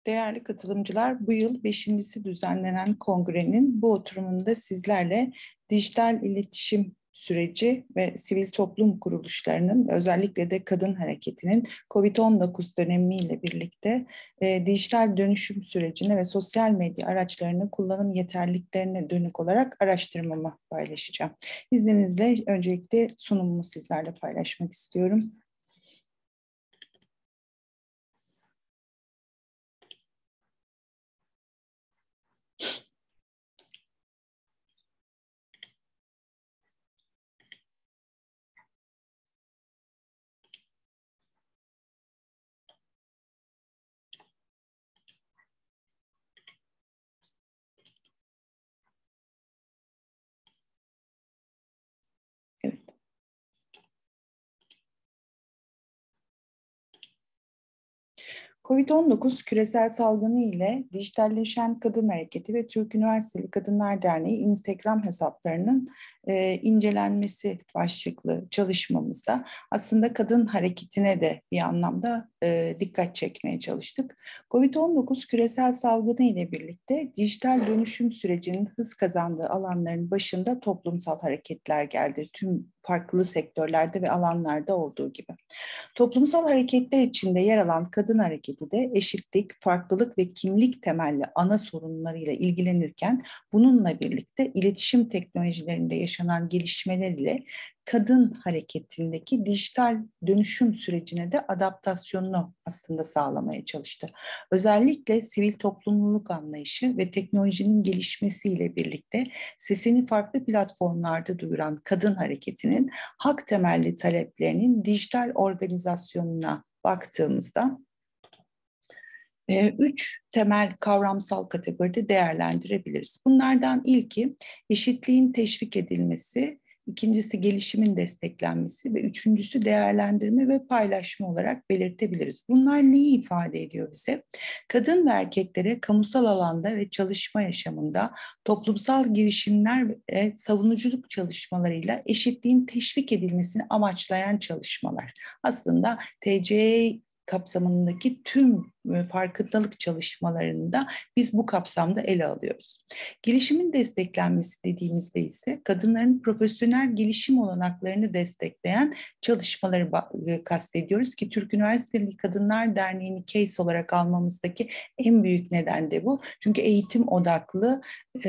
Değerli katılımcılar, bu yıl 5.'si düzenlenen kongrenin bu oturumunda sizlerle dijital iletişim süreci ve sivil toplum kuruluşlarının, özellikle de kadın hareketinin COVID-19 dönemiyle birlikte dijital dönüşüm sürecine ve sosyal medya araçlarının kullanım yeterliliklerine dönük olarak araştırmamı paylaşacağım. İzninizle öncelikle sunumumu sizlerle paylaşmak istiyorum. Evet. Covid-19 küresel salgını ile dijitalleşen kadın hareketi ve Türk Üniversiteli Kadınlar Derneği Instagram hesaplarının incelenmesi başlıklı çalışmamızda aslında kadın hareketine de bir anlamda dikkat çekmeye çalıştık. Covid-19 küresel salgını ile birlikte dijital dönüşüm sürecinin hız kazandığı alanların başında toplumsal hareketler geldi. Tüm farklı sektörlerde ve alanlarda olduğu gibi. Toplumsal hareketler içinde yer alan kadın hareketi de eşitlik, farklılık ve kimlik temelli ana sorunlarıyla ilgilenirken bununla birlikte iletişim teknolojilerinde yaşanan gelişmeler ile kadın hareketindeki dijital dönüşüm sürecine de adaptasyonunu aslında sağlamaya çalıştı. Özellikle sivil toplumluluk anlayışı ve teknolojinin gelişmesiyle birlikte sesini farklı platformlarda duyuran kadın hareketinin hak temelli taleplerinin dijital organizasyonuna baktığımızda üç temel kavramsal kategoride değerlendirebiliriz. Bunlardan ilki eşitliğin teşvik edilmesi, ikincisi gelişimin desteklenmesi ve üçüncüsü değerlendirme ve paylaşma olarak belirtebiliriz. Bunlar neyi ifade ediyor bize? Kadın ve erkeklere kamusal alanda ve çalışma yaşamında toplumsal girişimler ve savunuculuk çalışmalarıyla eşitliğin teşvik edilmesini amaçlayan çalışmalar. Aslında TCE kapsamındaki tüm farkındalık çalışmalarında biz bu kapsamda ele alıyoruz. Gelişimin desteklenmesi dediğimizde ise kadınların profesyonel gelişim olanaklarını destekleyen çalışmaları kastediyoruz ki Türk Üniversiteli Kadınlar Derneği'ni case olarak almamızdaki en büyük neden de bu. Çünkü eğitim odaklı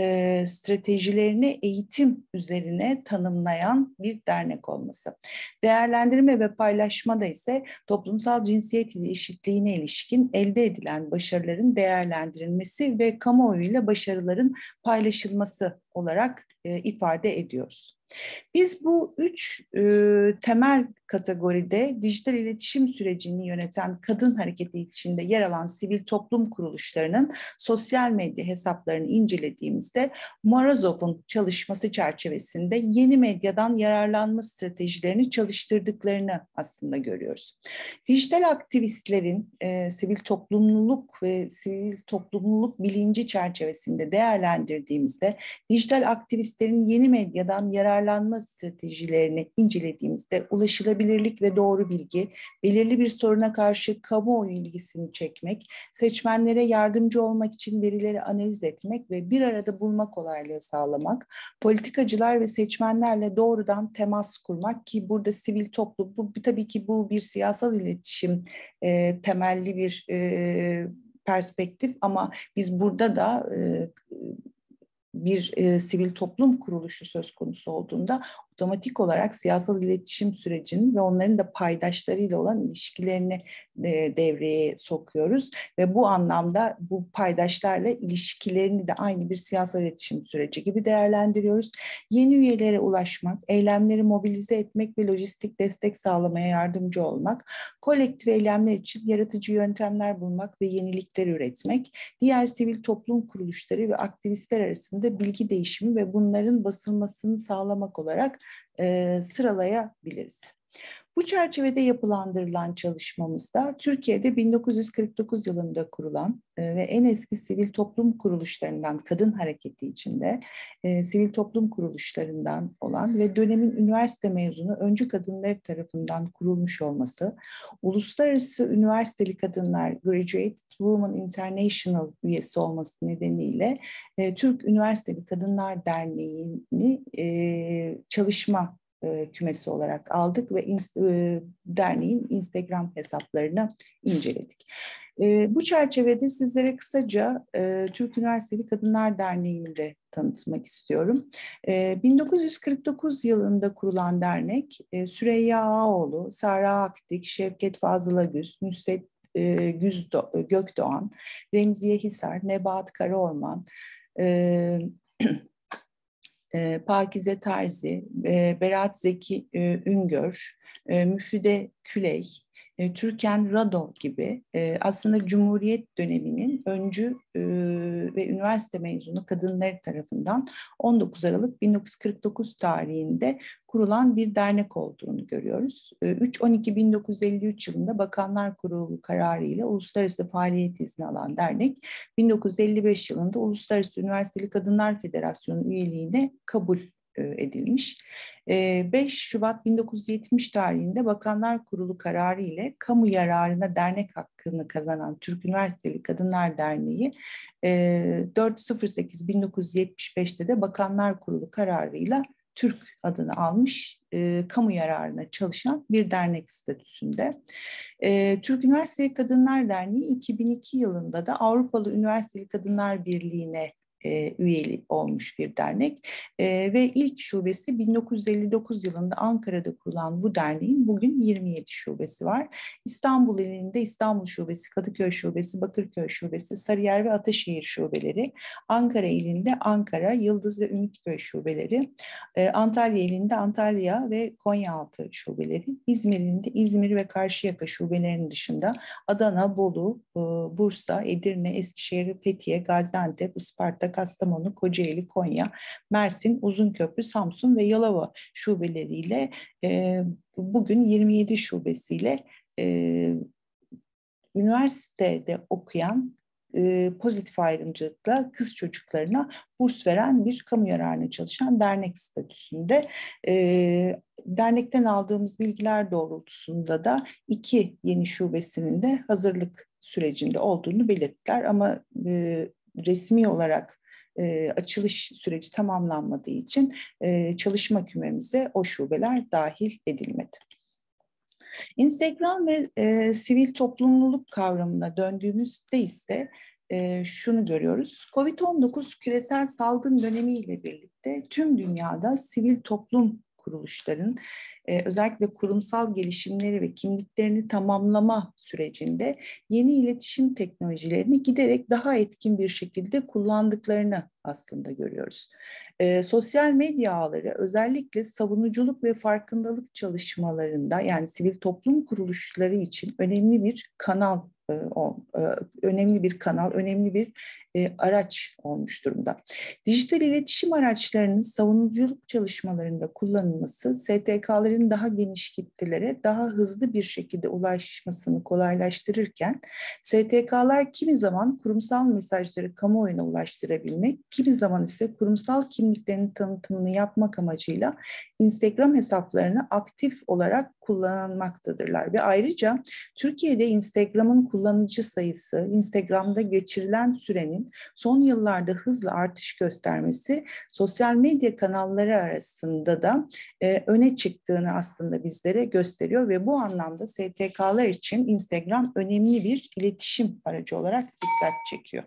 stratejilerini eğitim üzerine tanımlayan bir dernek olması. Değerlendirme ve paylaşma da ise toplumsal cinsiyet eşitliğine ilişkin elde edilen başarıların değerlendirilmesi ve kamuoyuyla başarıların paylaşılması olarak ifade ediyoruz. Biz bu üç temel kategoride dijital iletişim sürecini yöneten kadın hareketi içinde yer alan sivil toplum kuruluşlarının sosyal medya hesaplarını incelediğimizde Morozov'un çalışması çerçevesinde yeni medyadan yararlanma stratejilerini çalıştırdıklarını aslında görüyoruz. Dijital aktivistlerin sivil toplumluluk ve sivil toplumluluk bilinci çerçevesinde değerlendirdiğimizde dijital aktivistlerin yeni medyadan yararlanma stratejilerini incelediğimizde ulaşılabilirlik ve doğru bilgi, belirli bir soruna karşı kamuoyu ilgisini çekmek, seçmenlere yardımcı olmak için verileri analiz etmek ve bir arada bulma kolaylığı sağlamak, politikacılar ve seçmenlerle doğrudan temas kurmak ki burada sivil toplum, tabii ki bu bir siyasal iletişim temelli bir perspektif ama biz burada da bir sivil toplum kuruluşu söz konusu olduğunda otomatik olarak siyasal iletişim sürecinin ve onların da paydaşlarıyla olan ilişkilerini devreye sokuyoruz ve bu anlamda bu paydaşlarla ilişkilerini de aynı bir siyasal iletişim süreci gibi değerlendiriyoruz. Yeni üyelere ulaşmak, eylemleri mobilize etmek ve lojistik destek sağlamaya yardımcı olmak, kolektif eylemler için yaratıcı yöntemler bulmak ve yenilikler üretmek, diğer sivil toplum kuruluşları ve aktivistler arasında bilgi değişimi ve bunların basılmasını sağlamak olarak sıralayabiliriz. Bu çerçevede yapılandırılan çalışmamızda Türkiye'de 1949 yılında kurulan ve en eski sivil toplum kuruluşlarından, kadın hareketi içinde sivil toplum kuruluşlarından olan ve dönemin üniversite mezunu öncü kadınları tarafından kurulmuş olması, Uluslararası Üniversiteli Kadınlar Graduate Women International üyesi olması nedeniyle Türk Üniversiteli Kadınlar Derneği'ni çalışma kümesi olarak aldık ve derneğin Instagram hesaplarını inceledik. Bu çerçevede sizlere kısaca Türk Üniversiteli Kadınlar Derneği'ni de tanıtmak istiyorum. 1949 yılında kurulan dernek, Süreyya Ağaoğlu, Sara Akdik, Şevket Fazıl Agüz, Nusret Gökdoğan, Remziye Hisar, Nebahat Karaorman, Pakize Terzi, Berat Zeki Üngör, Müfide Küley, Türkan Rado gibi aslında Cumhuriyet döneminin öncü ve üniversite mezunu kadınları tarafından 19 Aralık 1949 tarihinde kurulan bir dernek olduğunu görüyoruz. 3-12-1953 yılında Bakanlar Kurulu kararı ile uluslararası faaliyet izni alan dernek, 1955 yılında Uluslararası Üniversiteli Kadınlar Federasyonu üyeliğine kabul edilmiş. 5 Şubat 1970 tarihinde Bakanlar Kurulu kararı ile kamu yararına dernek hakkını kazanan Türk Üniversiteli Kadınlar Derneği 4.08.1975'te de Bakanlar Kurulu kararıyla Türk adını almış, kamu yararına çalışan bir dernek statüsünde. Türk Üniversiteli Kadınlar Derneği 2002 yılında da Avrupalı Üniversiteli Kadınlar Birliği'ne üyeli olmuş bir dernek ve ilk şubesi 1959 yılında Ankara'da kurulan bu derneğin bugün 27 şubesi var. İstanbul ilinde İstanbul Şubesi, Kadıköy Şubesi, Bakırköy Şubesi, Sarıyer ve Ataşehir şubeleri, Ankara ilinde Ankara, Yıldız ve Ümitköy şubeleri, Antalya ilinde Antalya ve Konyaaltı şubeleri, İzmir ilinde İzmir ve Karşıyaka şubelerinin dışında Adana, Bolu, Bursa, Edirne, Eskişehir, Fethiye, Gaziantep, Isparta, Kastamonu, Kocaeli, Konya, Mersin, Uzunköprü, Samsun ve Yalova şubeleriyle bugün 27 şubesiyle üniversitede okuyan pozitif ayrımcılıkla kız çocuklarına burs veren bir kamu yararına çalışan dernek statüsünde. Dernekten aldığımız bilgiler doğrultusunda da 2 yeni şubesinin de hazırlık sürecinde olduğunu belirttiler ama resmi olarak açılış süreci tamamlanmadığı için çalışma kümemize o şubeler dahil edilmedi. Instagram ve sivil toplumluluk kavramına döndüğümüzde ise şunu görüyoruz. Covid-19 küresel salgın dönemiyle birlikte tüm dünyada sivil toplum kuruluşların özellikle kurumsal gelişimleri ve kimliklerini tamamlama sürecinde yeni iletişim teknolojilerini giderek daha etkin bir şekilde kullandıklarını aslında görüyoruz. Sosyal medya ağları özellikle savunuculuk ve farkındalık çalışmalarında yani sivil toplum kuruluşları için önemli bir kanal önemli bir araç olmuş durumda. Dijital iletişim araçlarının savunuculuk çalışmalarında kullanılması, STK'ların daha geniş kitlelere daha hızlı bir şekilde ulaşmasını kolaylaştırırken, STK'lar kimi zaman kurumsal mesajları kamuoyuna ulaştırabilmek, kimi zaman ise kurumsal kimliklerinin tanıtımını yapmak amacıyla Instagram hesaplarını aktif olarak kullanmaktadırlar ve ayrıca Türkiye'de Instagram'ın kullanıcı sayısı, Instagram'da geçirilen sürenin son yıllarda hızla artış göstermesi sosyal medya kanalları arasında da öne çıktığını aslında bizlere gösteriyor ve bu anlamda STK'lar için Instagram önemli bir iletişim aracı olarak dikkat çekiyor.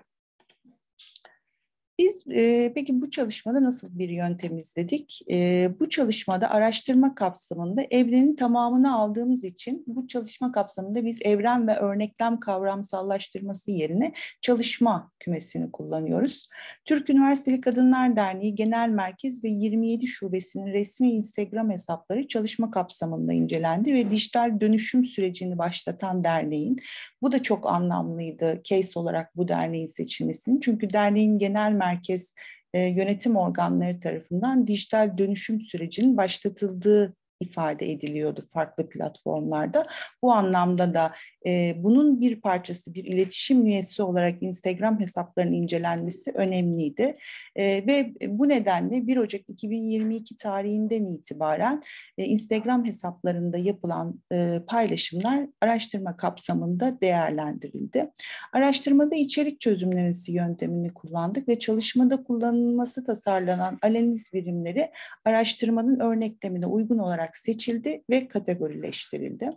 Biz peki bu çalışmada nasıl bir yöntem izledik? Bu çalışmada araştırma kapsamında evrenin tamamını aldığımız için bu çalışma kapsamında biz evren ve örneklem kavramsallaştırması yerine çalışma kümesini kullanıyoruz. Türk Üniversiteli Kadınlar Derneği Genel Merkez ve 27 şubesinin resmi Instagram hesapları çalışma kapsamında incelendi ve dijital dönüşüm sürecini başlatan derneğin, bu da çok anlamlıydı case olarak bu derneğin seçilmesinin. Çünkü derneğin genel merkez yönetim organları tarafından dijital dönüşüm sürecinin başlatıldığı ifade ediliyordu farklı platformlarda. Bu anlamda da bunun bir parçası, bir iletişim üyesi olarak Instagram hesaplarının incelenmesi önemliydi. Ve bu nedenle 1 Ocak 2022 tarihinden itibaren Instagram hesaplarında yapılan paylaşımlar araştırma kapsamında değerlendirildi. Araştırmada içerik çözümlemesi yöntemini kullandık ve çalışmada kullanılması tasarlanan analiz birimleri araştırmanın örneklemine uygun olarak seçildi ve kategorileştirildi.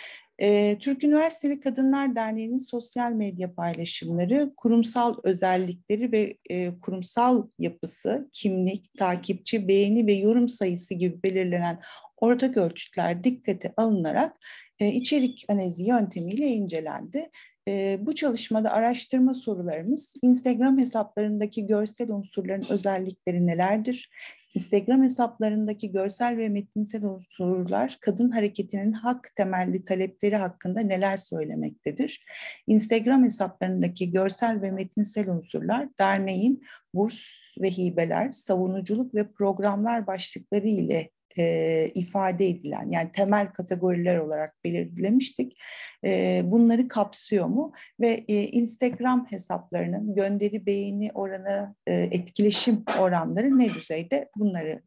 Türk Üniversiteli Kadınlar Derneği'nin sosyal medya paylaşımları, kurumsal özellikleri ve kurumsal yapısı, kimlik, takipçi, beğeni ve yorum sayısı gibi belirlenen ortak ölçütler dikkate alınarak içerik analizi yöntemiyle incelendi. Bu çalışmada araştırma sorularımız, Instagram hesaplarındaki görsel unsurların özellikleri nelerdir? Instagram hesaplarındaki görsel ve metinsel unsurlar kadın hareketinin hak temelli talepleri hakkında neler söylemektedir? Instagram hesaplarındaki görsel ve metinsel unsurlar derneğin burs ve hibeler, savunuculuk ve programlar başlıkları ile ifade edilen, yani temel kategoriler olarak belirlemiştik. Bunları kapsıyor mu? Ve Instagram hesaplarının gönderi beğeni oranı, etkileşim oranları ne düzeyde? Bunları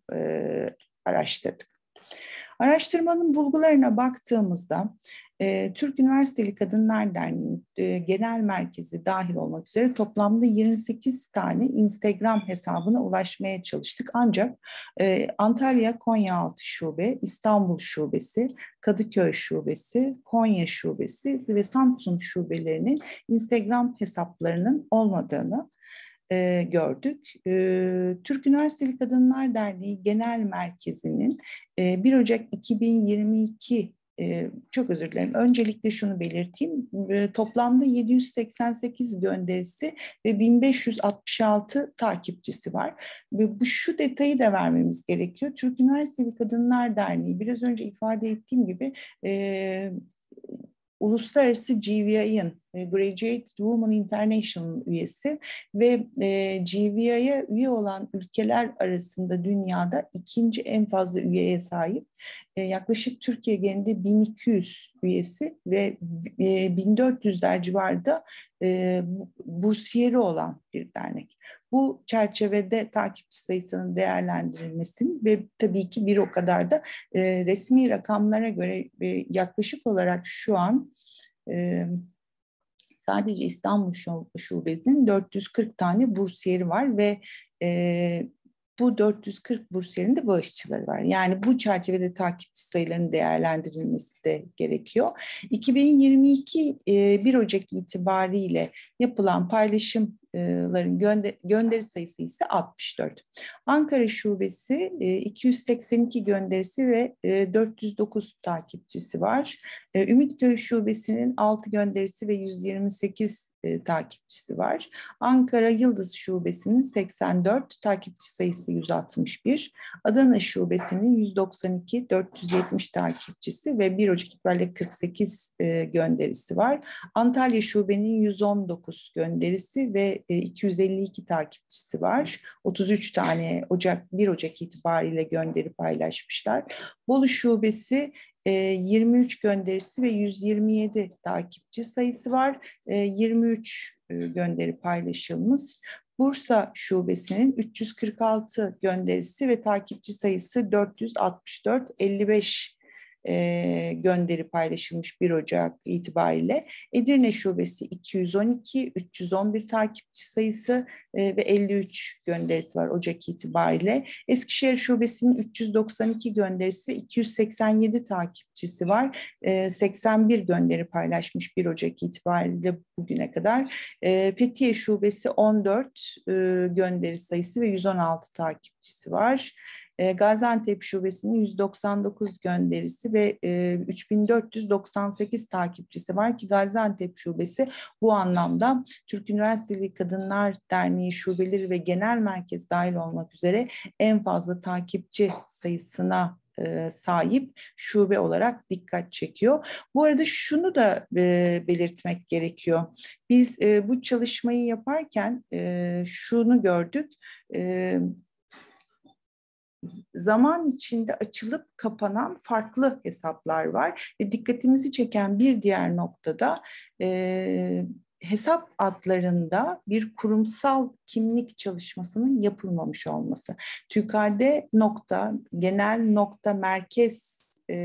araştırdık. Araştırmanın bulgularına baktığımızda Türk Üniversiteli Kadınlar Derneği genel merkezi dahil olmak üzere toplamda 28 tane Instagram hesabına ulaşmaya çalıştık. Ancak Antalya Konyaaltı Şube, İstanbul Şubesi, Kadıköy Şubesi, Konya Şubesi ve Samsun Şubelerinin Instagram hesaplarının olmadığını gördük. Türk Üniversiteli Kadınlar Derneği Genel Merkezi'nin 1 Ocak 2022 çok özür dilerim. Öncelikle şunu belirteyim. Toplamda 788 gönderisi ve 1566 takipçisi var. Ve şu detayı da vermemiz gerekiyor. Türk Üniversiteli Kadınlar Derneği biraz önce ifade ettiğim gibi Uluslararası GVI'nin Graduate Women International üyesi ve GVI'ye üye olan ülkeler arasında dünyada ikinci en fazla üyeye sahip. Yaklaşık Türkiye genelinde 1200 üyesi ve 1400'ler civarında bursiyeri olan bir dernek. Bu çerçevede takipçi sayısının değerlendirilmesinin ve tabii ki bir o kadar da resmi rakamlara göre yaklaşık olarak şu an sadece İstanbul Şubesi'nin 440 tane bursiyeri var ve bu 440 bursiyerin de bağışçıları var. Yani bu çerçevede takipçi sayılarının değerlendirilmesi de gerekiyor. 2022 1 Ocak itibariyle yapılan paylaşımların gönderi sayısı ise 64. Ankara Şubesi 282 gönderisi ve 409 takipçisi var. Ümitköy Şubesi'nin 6 gönderisi ve 128 takipçisi var. Ankara Yıldız Şubesi'nin 84, takipçi sayısı 161. Adana Şubesi'nin 192, 470 takipçisi ve 1 Ocak itibariyle 48 gönderisi var. Antalya Şube'nin 119 gönderisi ve 252 takipçisi var. 33 tane 1 Ocak itibariyle gönderi paylaşmışlar. Bolu Şubesi 23 gönderisi ve 127 takipçi sayısı var. 23 gönderi paylaşılmış. Bursa Şubesi'nin 346 gönderisi ve takipçi sayısı 464, 55 gönderi paylaşılmış 1 Ocak itibariyle. Edirne Şubesi 212, 311 takipçi sayısı ve 53 gönderisi var Ocak itibariyle. Eskişehir Şubesi'nin 392 gönderisi ve 287 takipçisi var. 81 gönderi paylaşmış 1 Ocak itibariyle bugüne kadar. Fethiye Şubesi 14 gönderi sayısı ve 116 takipçisi var. Gaziantep Şubesi'nin 199 gönderisi ve 3498 takipçisi var ki Gaziantep Şubesi bu anlamda Türk Üniversiteli Kadınlar Derneği şubeleri ve genel merkez dahil olmak üzere en fazla takipçi sayısına sahip şube olarak dikkat çekiyor. Bu arada şunu da belirtmek gerekiyor. Biz bu çalışmayı yaparken şunu gördük. zaman içinde açılıp kapanan farklı hesaplar var. Ve dikkatimizi çeken bir diğer noktada hesap adlarında bir kurumsal kimlik çalışmasının yapılmamış olması. TÜKAD nokta, genel nokta merkez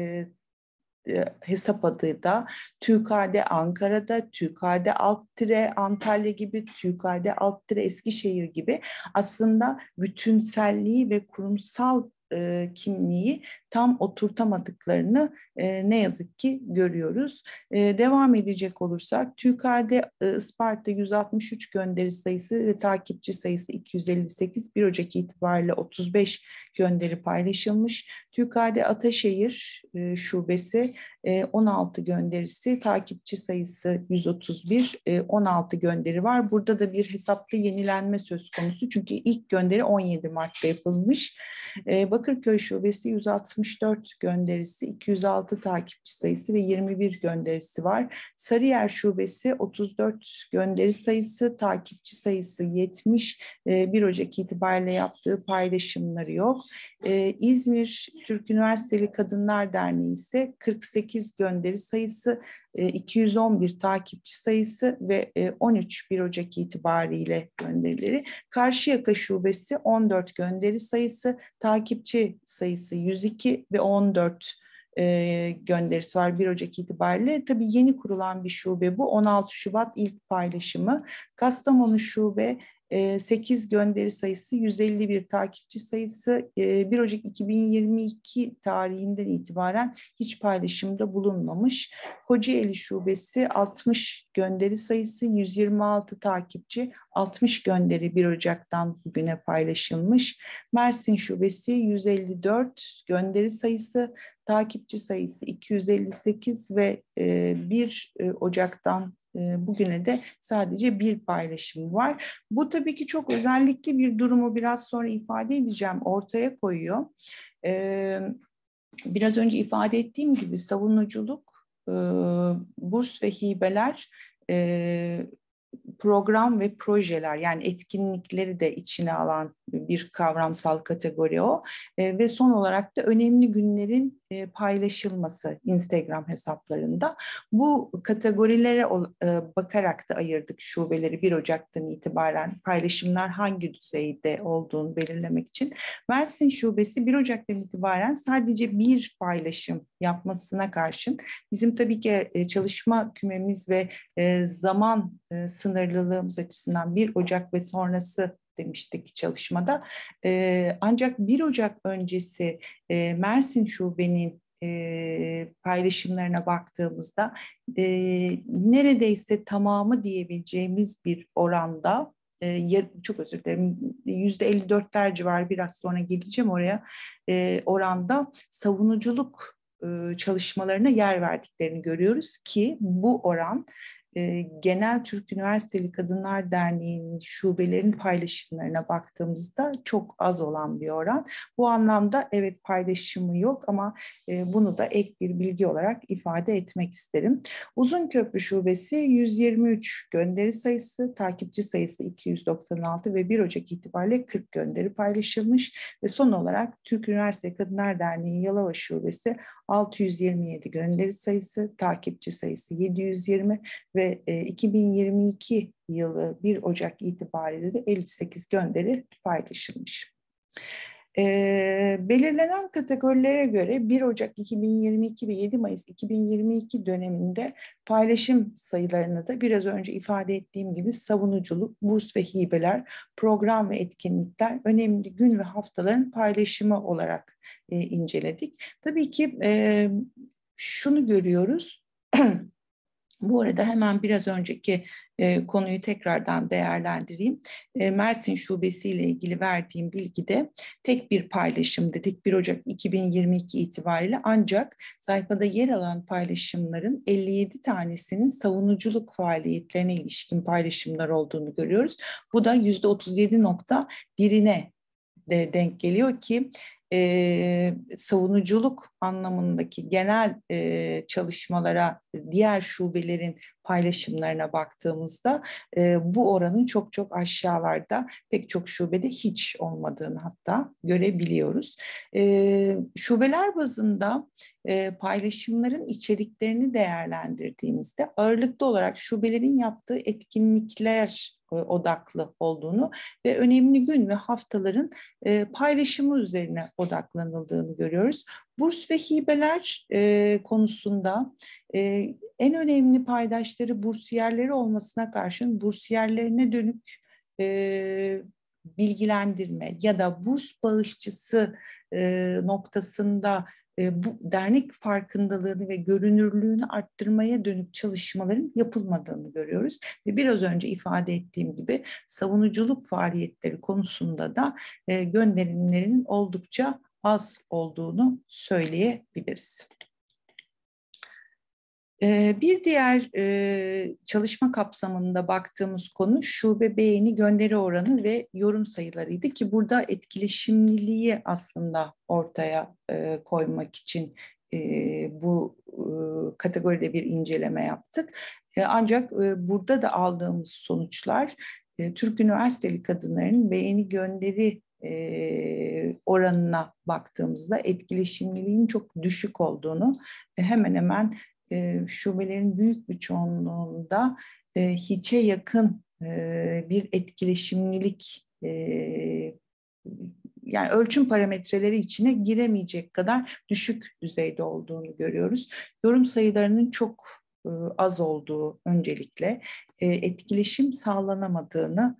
hesap adı da TÜKAD Ankara'da, TÜKAD Alt-Tire Antalya gibi, TÜKAD Alt-Tire Eskişehir gibi aslında bütünselliği ve kurumsal kimliği tam oturtamadıklarını ne yazık ki görüyoruz. Devam edecek olursak TÜKAD Isparta 163 gönderi sayısı ve takipçi sayısı 258, 1 Ocak itibariyle 35 gönderi paylaşılmış. TÜKAD Ataşehir Şubesi 16 gönderisi, takipçi sayısı 131, 16 gönderi var. Burada da bir hesaplı yenilenme söz konusu. Çünkü ilk gönderi 17 Mart'ta yapılmış. Bakırköy Şubesi 164 gönderisi, 206 takipçi sayısı ve 21 gönderisi var. Sarıyer Şubesi 34 gönderi sayısı, takipçi sayısı 70, 1 Ocak itibariyle yaptığı paylaşımları yok. İzmir Türk Üniversiteli Kadınlar Derneği ise 48 gönderi sayısı, 211 takipçi sayısı ve 13 1 Ocak itibariyle gönderileri. Karşıyaka Şubesi 14 gönderi sayısı, takipçi sayısı 102 ve 14 gönderisi var 1 Ocak itibariyle. Tabii yeni kurulan bir şube bu. 16 Şubat ilk paylaşımı. Kastamonu Şube 8 gönderi sayısı, 151 takipçi sayısı, 1 Ocak 2022 tarihinden itibaren hiç paylaşımda bulunmamış. Kocaeli Şubesi 60 gönderi sayısı, 126 takipçi, 60 gönderi 1 Ocak'tan bugüne paylaşılmış. Mersin Şubesi 154 gönderi sayısı, takipçi sayısı 258 ve 1 Ocak'tan bugüne de sadece bir paylaşım var. Bu tabii ki çok özellikli bir durumu biraz sonra ifade edeceğim, ortaya koyuyor. Biraz önce ifade ettiğim gibi savunuculuk, burs ve hibeler, program ve projeler, yani etkinlikleri de içine alan bir kavramsal kategori o. Ve son olarak da önemli günlerin paylaşılması Instagram hesaplarında. Bu kategorilere bakarak da ayırdık şubeleri 1 Ocak'tan itibaren paylaşımlar hangi düzeyde olduğunu belirlemek için. Mersin Şubesi 1 Ocak'tan itibaren sadece bir paylaşım yapmasına karşın bizim tabii ki çalışma kümemiz ve zaman sınırlılığımız açısından 1 Ocak ve sonrası demiştik çalışmada. Ancak 1 Ocak öncesi Mersin Şube'nin paylaşımlarına baktığımızda neredeyse tamamı diyebileceğimiz bir oranda, çok özür dilerim, %54'ler civarı, biraz sonra geleceğim oraya, oranda savunuculuk çalışmalarına yer verdiklerini görüyoruz ki bu oran Genel Türk Üniversiteli Kadınlar Derneği'nin şubelerin paylaşımlarına baktığımızda çok az olan bir oran. Bu anlamda evet, paylaşımı yok ama bunu da ek bir bilgi olarak ifade etmek isterim. Uzunköprü Şubesi 123 gönderi sayısı, takipçi sayısı 296 ve 1 Ocak itibariyle 40 gönderi paylaşılmış ve son olarak Türk Üniversiteli Kadınlar Derneği Yalova Şubesi 627 gönderi sayısı, takipçi sayısı 720 ve 2022 yılı 1 Ocak itibariyle de 58 gönderi paylaşılmış. Belirlenen kategorilere göre 1 Ocak 2022 ve 7 Mayıs 2022 döneminde paylaşım sayılarını da biraz önce ifade ettiğim gibi savunuculuk, burs ve hibeler, program ve etkinlikler, önemli gün ve haftaların paylaşımı olarak inceledik. Tabii ki şunu görüyoruz. Bu arada hemen biraz önceki konuyu tekrardan değerlendireyim. Mersin Şubesi ile ilgili verdiğim bilgide tek bir paylaşım dedik 1 Ocak 2022 itibariyle, ancak sayfada yer alan paylaşımların 57 tanesinin savunuculuk faaliyetlerine ilişkin paylaşımlar olduğunu görüyoruz. Bu da %37.1'ine de denk geliyor ki savunuculuk anlamındaki genel çalışmalara diğer şubelerin paylaşımlarına baktığımızda bu oranın çok çok aşağılarda, pek çok şubede hiç olmadığını hatta görebiliyoruz. Şubeler bazında paylaşımların içeriklerini değerlendirdiğimizde ağırlıklı olarak şubelerin yaptığı etkinlikler odaklı olduğunu ve önemli gün ve haftaların paylaşımı üzerine odaklanıldığını görüyoruz. Burs ve hibeler konusunda en önemli paydaşları bursiyerleri olmasına karşın bursiyerlerine dönük bilgilendirme ya da burs bağışçısı noktasında bu dernek farkındalığını ve görünürlüğünü arttırmaya dönük çalışmaların yapılmadığını görüyoruz. Ve biraz önce ifade ettiğim gibi savunuculuk faaliyetleri konusunda da gönderimlerin oldukça az olduğunu söyleyebiliriz. Bir diğer çalışma kapsamında baktığımız konu şube beğeni gönderi oranı ve yorum sayılarıydı ki burada etkileşimliliği aslında ortaya koymak için bu kategoride bir inceleme yaptık. Ancak burada da aldığımız sonuçlar Türk üniversiteli kadınların beğeni gönderi oranına baktığımızda etkileşimliliğin çok düşük olduğunu hemen hemen şubelerin büyük bir çoğunluğunda hiçe yakın bir etkileşimlilik yani ölçüm parametreleri içine giremeyecek kadar düşük düzeyde olduğunu görüyoruz. Yorum sayılarının çok az olduğu öncelikle etkileşim sağlanamadığını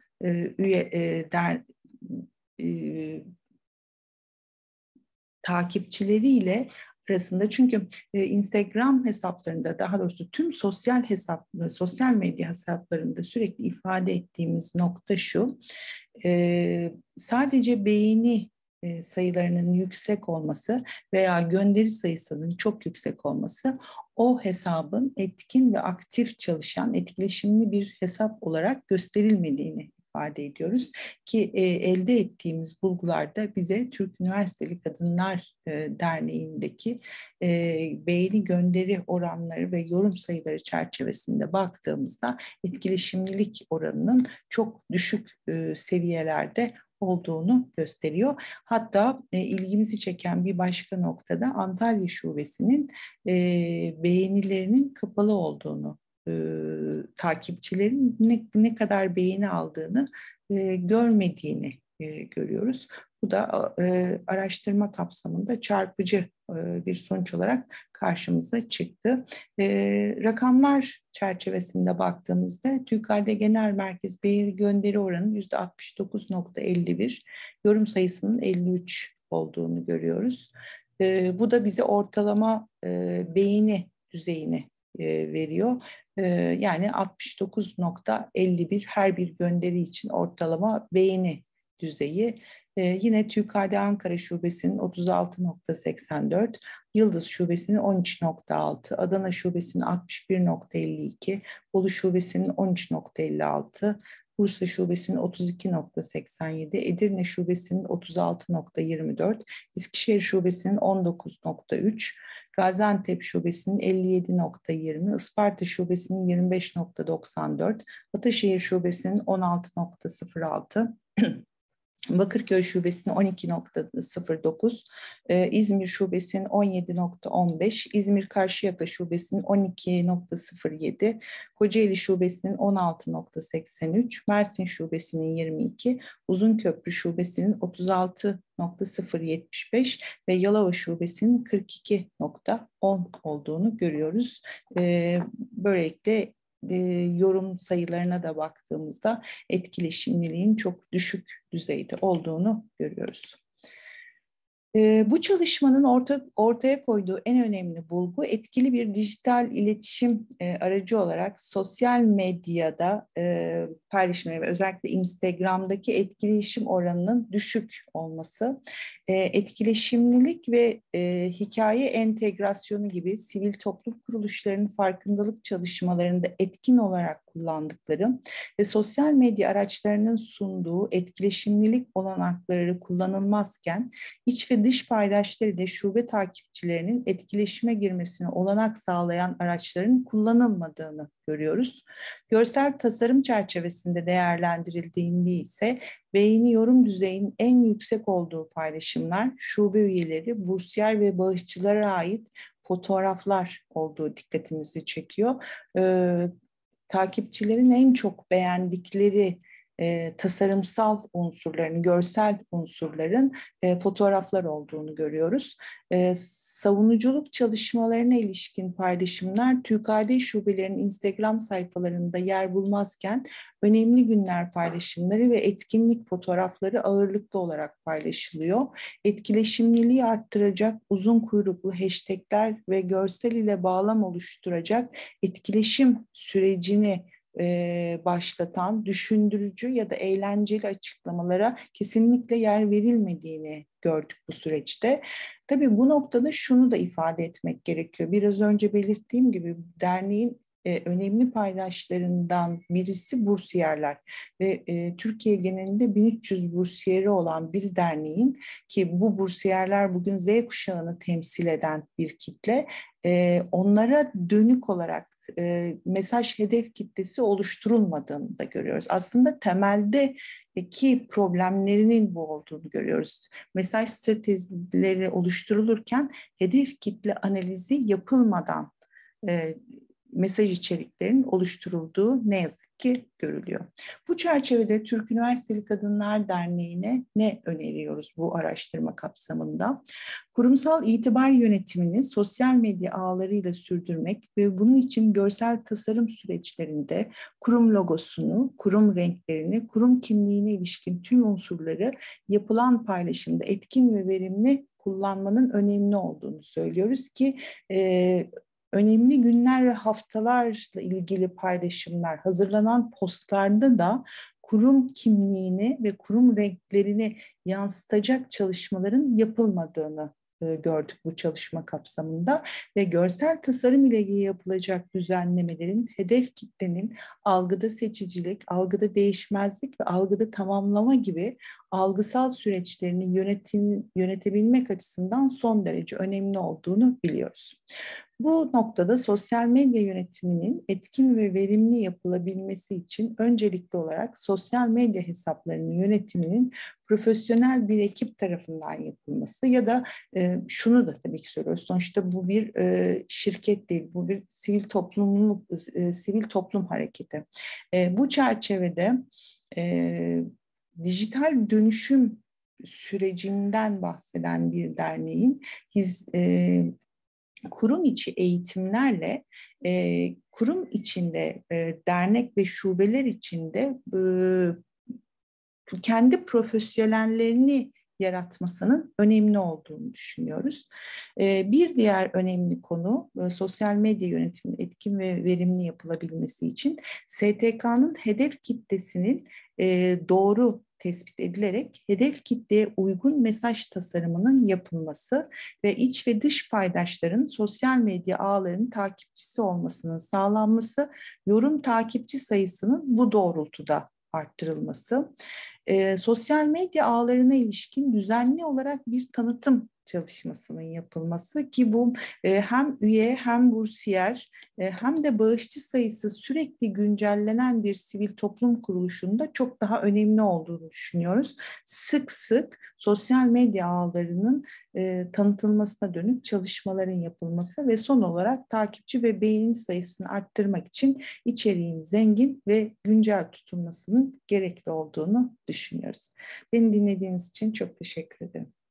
takipçileriyle arasında, çünkü Instagram hesaplarında, daha doğrusu tüm sosyal medya hesaplarında sürekli ifade ettiğimiz nokta şu: sadece beğeni sayılarının yüksek olması veya gönderi sayısının çok yüksek olması o hesabın etkin ve aktif çalışan, etkileşimli bir hesap olarak gösterilmediğini ifade ediyoruz ki elde ettiğimiz bulgularda bize Türk Üniversiteli Kadınlar Derneği'ndeki beğeni gönderi oranları ve yorum sayıları çerçevesinde baktığımızda etkileşimlilik oranının çok düşük seviyelerde olduğunu gösteriyor. Hatta ilgimizi çeken bir başka noktada Antalya Şubesi'nin beğenilerinin kapalı olduğunu, takipçilerin ne kadar beğeni aldığını görmediğini görüyoruz. Bu da araştırma kapsamında çarpıcı bir sonuç olarak karşımıza çıktı. Rakamlar çerçevesinde baktığımızda TÜKAD Genel Merkez beğeni gönderi oranı %69,51, yorum sayısının 53 olduğunu görüyoruz. Bu da bize ortalama beğeni düzeyini veriyor. Yani 69,51 her bir gönderi için ortalama beğeni düzeyi. Yine TÜKAD Ankara Şubesi'nin 36,84, Yıldız Şubesi'nin 13,6, Adana Şubesi'nin 61,52, Bolu Şubesi'nin 13,56, Bursa Şubesi'nin 32,87, Edirne Şubesi'nin 36,24, Eskişehir Şubesi'nin 19,3, Gaziantep Şubesi'nin 57,20, Isparta Şubesi'nin 25,94, Ataşehir Şubesi'nin 16,06, Bakırköy Şubesi'nin 12,09, İzmir Şubesi'nin 17,15, İzmir Karşıyaka Şubesi'nin 12,07, Kocaeli Şubesi'nin 16,83, Mersin Şubesi'nin 22, Uzunköprü Şubesi'nin 36,075 ve Yalova Şubesi'nin 42,10 olduğunu görüyoruz. Böylelikle yorum sayılarına da baktığımızda etkileşimliliğin çok düşük düzeyde olduğunu görüyoruz. Bu çalışmanın ortaya koyduğu en önemli bulgu, etkili bir dijital iletişim aracı olarak sosyal medyada paylaşımları ve özellikle Instagram'daki etkileşim oranının düşük olması, etkileşimlilik ve hikaye entegrasyonu gibi sivil toplum kuruluşlarının farkındalık çalışmalarında etkin olarak kullandıkları ve sosyal medya araçlarının sunduğu etkileşimlilik olanakları kullanılmazken iç ve dış paydaşlar ile şube takipçilerinin etkileşime girmesine olanak sağlayan araçların kullanılmadığını görüyoruz. Görsel tasarım çerçevesinde değerlendirildiğinde ise beğeni yorum düzeyinin en yüksek olduğu paylaşımlar, şube üyeleri, bursiyer ve bağışçılara ait fotoğraflar olduğu dikkatimizi çekiyor. Takipçilerin en çok beğendikleri tasarımsal unsurların, görsel unsurların fotoğraflar olduğunu görüyoruz. Savunuculuk çalışmalarına ilişkin paylaşımlar TÜKAD şubelerinin Instagram sayfalarında yer bulmazken önemli günler paylaşımları ve etkinlik fotoğrafları ağırlıklı olarak paylaşılıyor. Etkileşimliliği arttıracak uzun kuyruklu hashtagler ve görsel ile bağlam oluşturacak etkileşim sürecini başlatan düşündürücü ya da eğlenceli açıklamalara kesinlikle yer verilmediğini gördük bu süreçte. Tabii bu noktada şunu da ifade etmek gerekiyor. Biraz önce belirttiğim gibi derneğin önemli paydaşlarından birisi bursiyerler ve Türkiye genelinde 1300 bursiyeri olan bir derneğin, ki bu bursiyerler bugün Z kuşağını temsil eden bir kitle, onlara dönük olarak mesaj hedef kitlesi oluşturulmadığını da görüyoruz. Aslında temeldeki problemlerinin bu olduğunu görüyoruz. Mesaj stratejileri oluşturulurken hedef kitle analizi yapılmadan mesaj içeriklerinin oluşturulduğu ne yazık ki görülüyor. Bu çerçevede Türk Üniversiteli Kadınlar Derneği'ne ne öneriyoruz bu araştırma kapsamında? Kurumsal itibar yönetimini sosyal medya ağlarıyla sürdürmek ve bunun için görsel tasarım süreçlerinde kurum logosunu, kurum renklerini, kurum kimliğine ilişkin tüm unsurları yapılan paylaşımda etkin ve verimli kullanmanın önemli olduğunu söylüyoruz ki önemli günler ve haftalarla ilgili paylaşımlar, hazırlanan postlarda da kurum kimliğini ve kurum renklerini yansıtacak çalışmaların yapılmadığını gördük bu çalışma kapsamında ve görsel tasarım ile ilgili yapılacak düzenlemelerin hedef kitlenin algıda seçicilik, algıda değişmezlik ve algıda tamamlama gibi algısal süreçlerini yönetebilmek açısından son derece önemli olduğunu biliyoruz. Bu noktada sosyal medya yönetiminin etkin ve verimli yapılabilmesi için öncelikli olarak sosyal medya hesaplarının yönetiminin profesyonel bir ekip tarafından yapılması ya da şunu da tabii ki söylüyoruz. Sonuçta bu bir şirket değil, bu bir sivil toplum hareketi. Bu çerçevede dijital dönüşüm sürecinden bahseden bir derneğin kurum içi eğitimlerle kurum içinde dernek ve şubeler içinde kendi profesyonellerini yaratmasının önemli olduğunu düşünüyoruz. Bir diğer önemli konu sosyal medya yönetiminin etkin ve verimli yapılabilmesi için STK'nın hedef kitlesinin doğru tespit edilerek hedef kitleye uygun mesaj tasarımının yapılması ve iç ve dış paydaşların sosyal medya ağlarının takipçisi olmasının sağlanması, yorum takipçi sayısının bu doğrultuda arttırılması, sosyal medya ağlarına ilişkin düzenli olarak bir tanıtım çalışmasının yapılması ki bu hem üye hem bursiyer hem de bağışçı sayısı sürekli güncellenen bir sivil toplum kuruluşunda çok daha önemli olduğunu düşünüyoruz. Sık sık sosyal medya ağlarının tanıtılmasına dönük çalışmaların yapılması ve son olarak takipçi ve beğeni sayısını arttırmak için içeriğin zengin ve güncel tutulmasının gerekli olduğunu düşünüyoruz. Beni dinlediğiniz için çok teşekkür ederim.